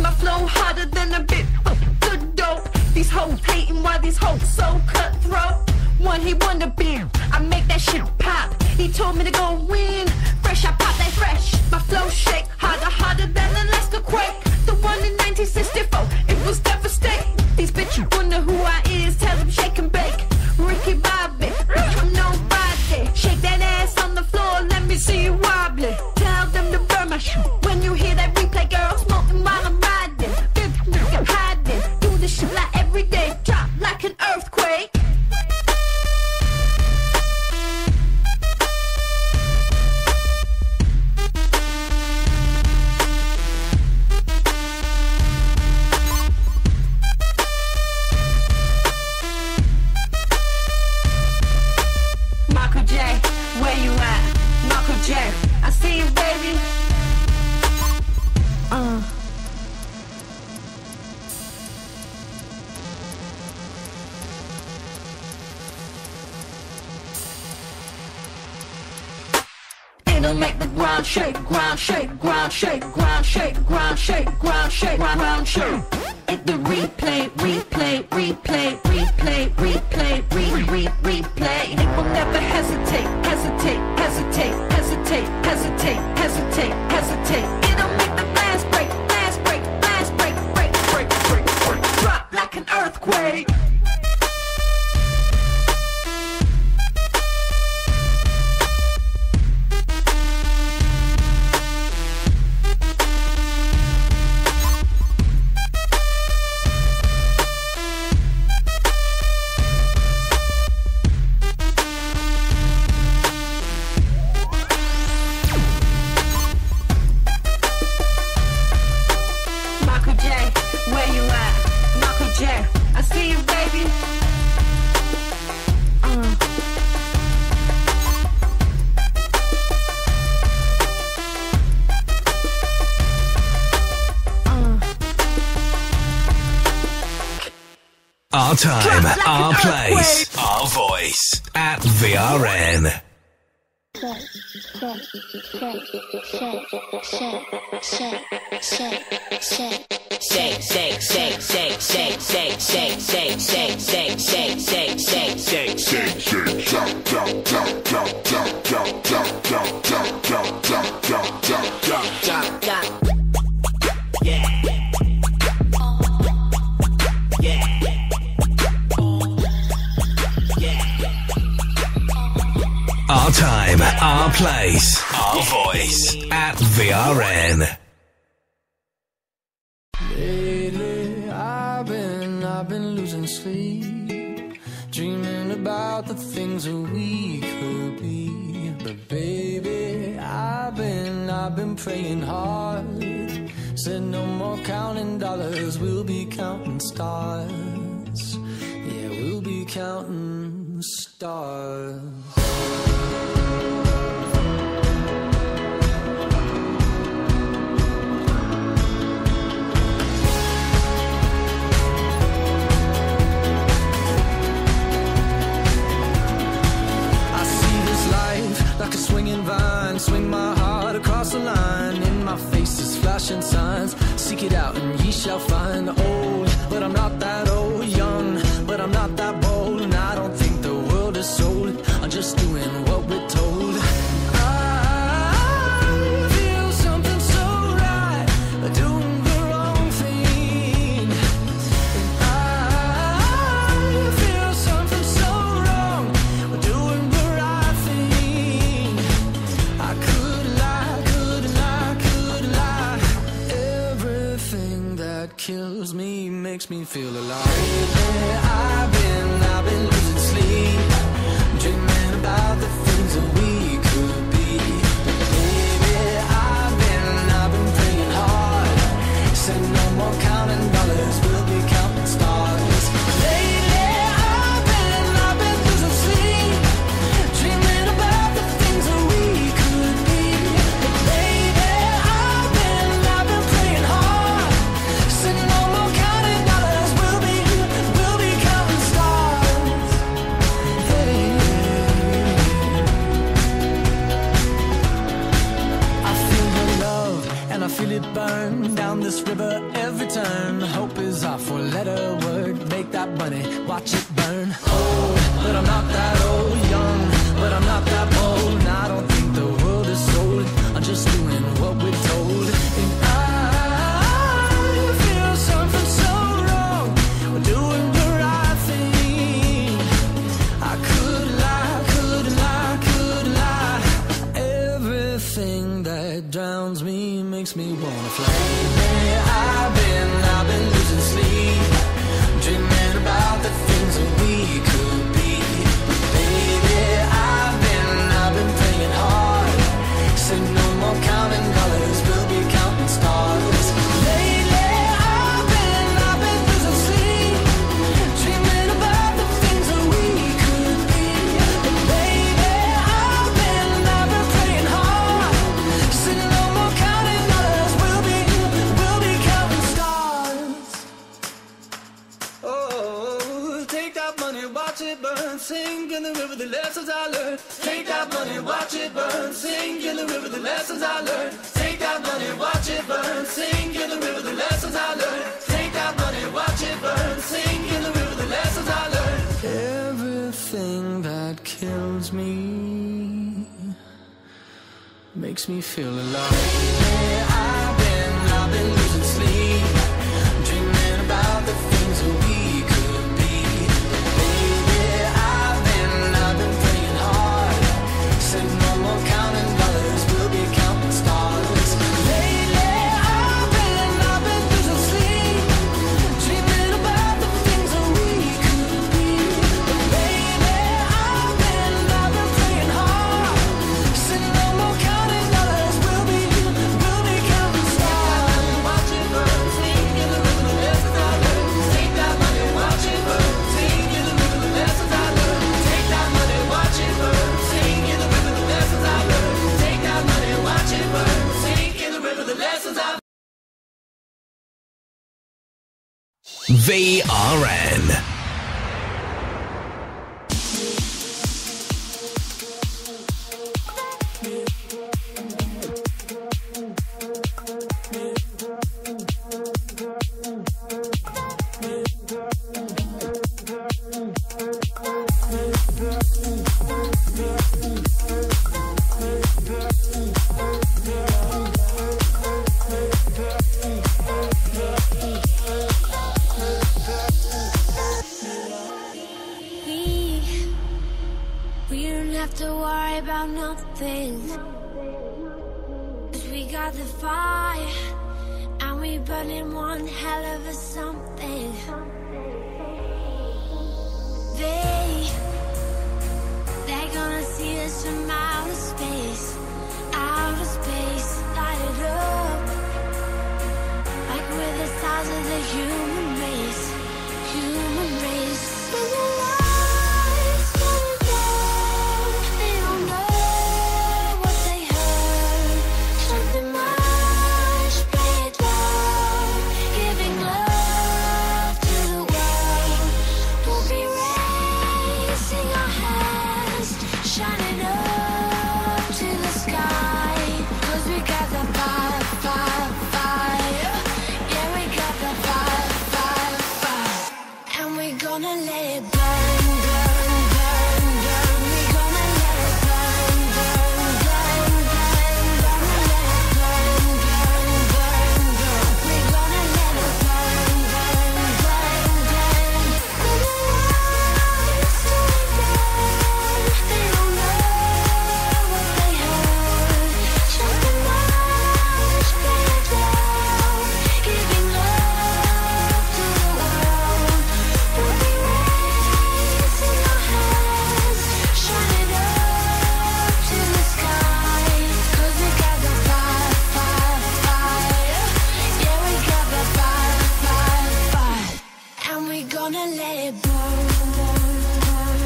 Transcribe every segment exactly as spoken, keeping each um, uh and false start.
My flow harder than a bit of good dope. These hoes hating why these hoes so cutthroat. One he wanna be, I make that shit pop. He told me to go win, fresh I pop that fresh. My flow shake, harder, harder than an Alaska quake. The one in nineteen sixty-four, it was devastating. These bitches wonder who I is, tell them shake and bake. Ricky Bobby, I'm nobody. Shake that ass on the floor, let me see you wobbly. Tell them to burn my shoe. When you hear that replay, girl, smoking while I'm riding. Fifth nigga hiding, do this shit like every day. Drop like an earthquake. Where you at? Michael J. I see you, baby. Uh. It'll make the ground shake, ground shake, ground shake, ground shake, ground shake, ground shake, ground shake. Hit the replay, replay, replay, replay, replay, re re replay. It will never hesitate, hesitate, hesitate, hesitate, hesitate, hesitate, hesitate. It'll make the blast break, blast break, blast break, break, break, break, break. Drop like an earthquake. I see you, baby. Uh. Uh. Our time, like our place, our voice at V R N. Shake, shake, shake, shake, shake, shake, shake, shake, shake, shake, shake, shake, shake, shake, shake, shake, jump, jump, jump, jump, jump, jump, jump, jump, jump, jump, jump, jump, jump, jump, jump, jump. Yeah. Yeah. Our time, our place, our voice at V R N. Lately, I've been, I've been losing sleep, dreaming about the things that we could be. But baby, I've been, I've been praying hard. Said no more counting dollars, we'll be counting stars. Yeah, we'll be counting stars. Like a swinging vine, swing my heart across the line. In my face is flashing signs. Seek it out and ye shall find. Old, but I'm not that old. Young, but I'm not that bold. And I don't think the world is sold. I'm just doing what we're told. I feel something so right, doing the wrong thing. And I feel something so wrong, doing the right thing. I could lie, could lie, could lie. Everything that kills me makes me feel alive. Lately, I've been, I've been losing sleep, dreaming about the things that we could be. Baby, I've been, I've been praying hard. Said no more counting dollars, we'll be counting stars. Lately, I've been, I've been losing sleep, dreaming about the things that we could be. Baby, I've been, I've been praying hard. Said no more counting dollars, we'll be, we'll be counting stars. burn down this river every turn. Hope is our four-letter word. Make that money, watch it burn. Old, but I'm not that old. Young, but I'm not that bold. And I don't think the world is sold. I'm just doing what we're told. And I feel something so wrong. We're doing the right thing. I could lie, could lie, could lie. Everything that drowns me makes me wanna fly. Lately I've been, I've been losing sleep, dreaming about the things that we could be. Baby, I've been, I've been praying hard. Said no more counting dollars, we'll be counting stars. Lately I've been, I've been losing sleep, dreaming about the things that we could be. But baby, I've been, I've been praying hard. Said no more counting dollars, we'll be, we'll be counting stars. Oh, take that money, watch it burn, sink in the river, the lessons I learned. Take that money, watch it burn, sink in the river, the lessons I learned. Take that money, watch it burn, sink in the river, the lessons I learned. Take that money, watch it burn, sink in the river, the lessons I learned. Everything that kills me makes me feel alive. Yeah, I've been, I've been losing sleep, dreaming about the things that we could be. Baby, I've been, I've been praying hard. Said no more counting dollars, we'll be counting stars. Lately, I've been, I've been losing sleep, dreaming about the things that we could be. But baby, I've been, I've been praying hard. Said no more counting dollars, we'll be, we'll be counting stars. Watch it burn, sing in the river, the lessons I learned. Take that money, watch it burn, sing in the river, the lessons I learned. Take that money, watch it burn, sing in the river, the lessons I learned. Take that money, watch it burn, sing in the river, the lessons I learned. V R N. We, we don't have to worry about nothing. 'Cause we got the fire, and we burning one hell of a something. They, they're gonna see us from outer space, outer space, light it up, like we're the stars of the human race, human race. When the lights come down, they don't know what they heard. Something much, play it loud, giving love to the world. We'll be raising our hands, shining up to the sky. 'Cause we got the fire, fire, fire. Yeah, we got the fire, fire, fire. And we're gonna let it burn, burn, burn, burn. We're gonna let it burn, burn, burn, burn. Gonna let it burn, burn, burn, burn. We're gonna let it burn, burn, burn, burn. When the lights turn down, they don't know what they heard. Something much, play it loud, giving love to the world. We'll be raising our hands, shining up to the sky. 'Cause we got the fire, fire, fire. Yeah, we got the fire, fire, fire. And we're gonna let it burn, burn, burn,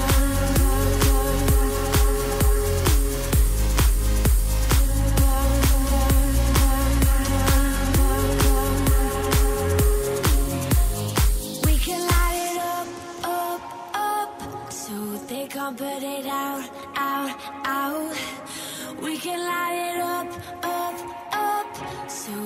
we can light it up, up, up, so they can't put it out, out, out. We can light it up, up, up, so they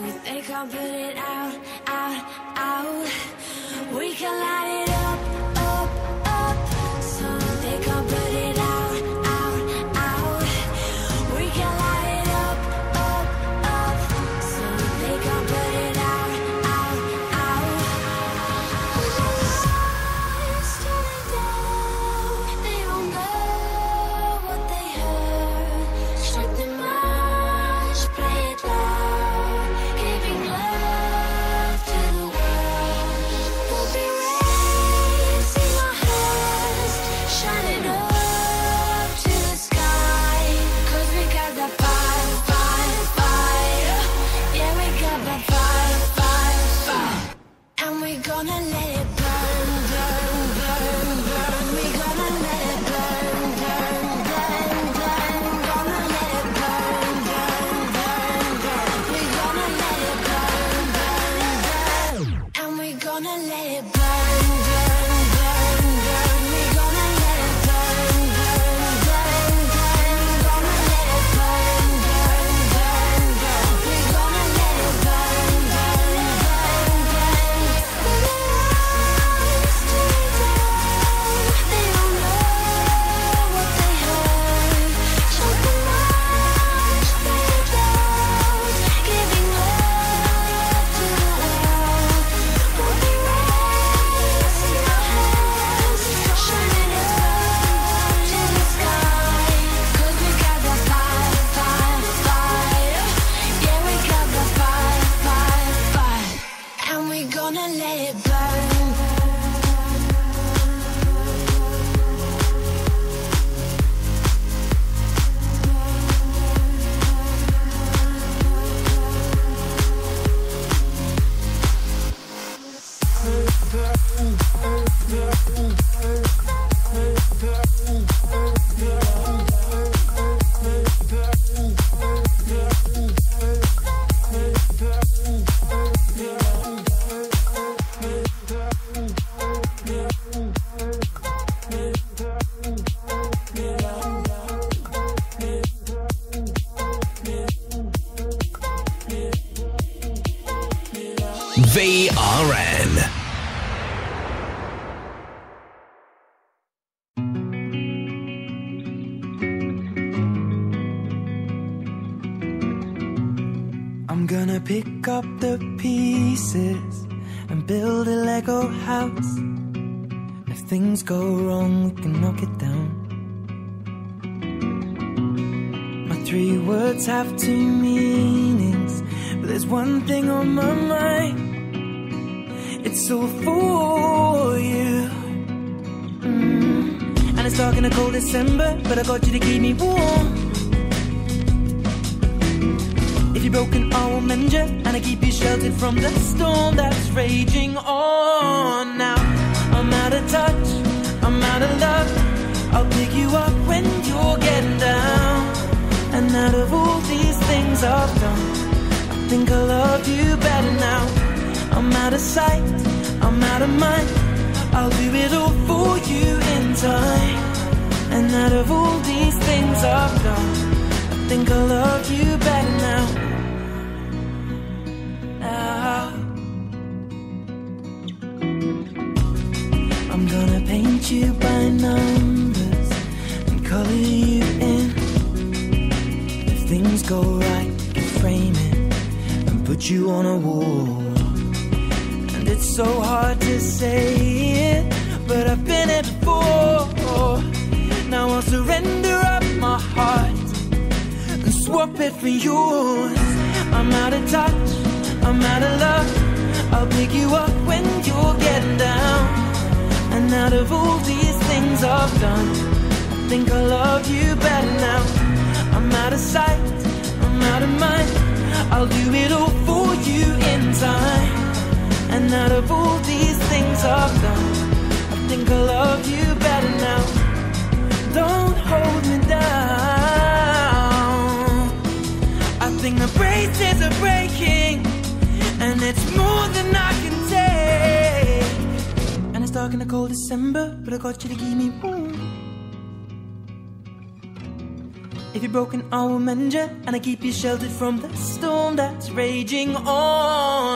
can't put it out, out, out. We can light it up, up, up. So they can't put it out, out, out. We can light it up, up, up. So they can't put it out, out, out. When the lights turn down, they don't know what they heard. Strike the march, play it loud, giving love to the world. We'll be raising our hands, shining up to the sky. 'Cause we got that fire, fire, fire. Yeah, we got that fire, fire, fire. And we're gonna let it burn, burn, burn, burn. We're gonna let it burn, burn, burn, burn. Gonna let it burn, burn, burn, burn. We're gonna let it burn, burn, burn. And we're gonna let it burn, burn, burn, burn. We're gonna let it burn, burn, burn, burn. Gonna let it burn, burn, burn, burn. We're gonna let it burn, burn, burn, burn. When the lights turn down, they don't know what they heard. Strike the march, play it loud, giving love to the world. We'll be raising our hands, shining up to the sky. 'Cause we got that fire, fire, fire. Yeah, we got that fire, fire, fire. And we're gonna let it burn. V R N. I'm gonna pick up the pieces and build a Lego house. If things go wrong, we can knock it down. My three words have two meanings, but there's one thing on my mind. It's all for you. Mm. And it's dark in a cold December, but I got you to keep me warm. If you're broken, I will mend you, and I keep you sheltered from the storm that's raging on. Now I'm out of touch, I'm out of love. I'll pick you up when you're getting down. And out of all these things I've done, I think I love you better now. I'm out of sight, I'm out of mind. I'll do it all for you in time. And out of all these things I've done, I think I love you better now. Now I'm gonna paint you by numbers and color you in. If things go right, we can frame it and put you on a wall. And it's so hard to say it, but I've been it before. Now I'll surrender up my heart and swap it for yours. I'm out of touch, I'm out of love. I'll pick you up when you're getting down. And out of all these things I've done, I think I love you better now. I'm out of sight, I'm out of mind. I'll do it all for you in time. And out of all these things I've done, I think I love you better now. Don't hold me down. I think the braces are breaking, and it's more than I can take. And it's dark in a cold December, but I got you to keep me warm. If you're broken, I will mend you, and I keep you sheltered from the storm that's raging on.